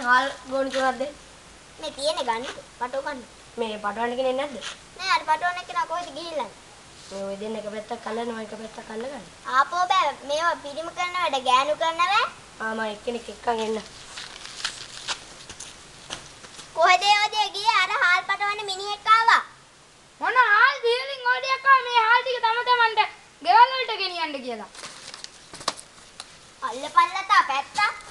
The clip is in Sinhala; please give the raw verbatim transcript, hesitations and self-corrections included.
හාල් ගෝනි තුනක් දෙන්න. මේ තියෙන්නේ ගන්න. පටෝ ගන්න. මේ පටවන්න කෙනෙක් නැද්ද? නෑ අර පටවන්න කෙනා කොහෙද ගිහිල්ලා? මේ ඔය දෙන්න එක පැත්තක් කල්ලනවා එක පැත්තක් අල්ල ගන්න. ආපෝ බෑ මේවා පිරිම කරන වැඩ ගෑනු කරන වැඩ. ආ මම එක්කෙනෙක් එක්කන් එන්න. කොහෙද යෝදේ ගියේ අර හාල් පටවන්න මිනිහෙක් ආවා. මොන හාල් දීලින් ඕඩියක් ආවා මේ හාල් ටික තම තමන්ට ගෙවල් වලට ගෙනියන්න කියලා. අල්ලපල්ලතා පැත්තා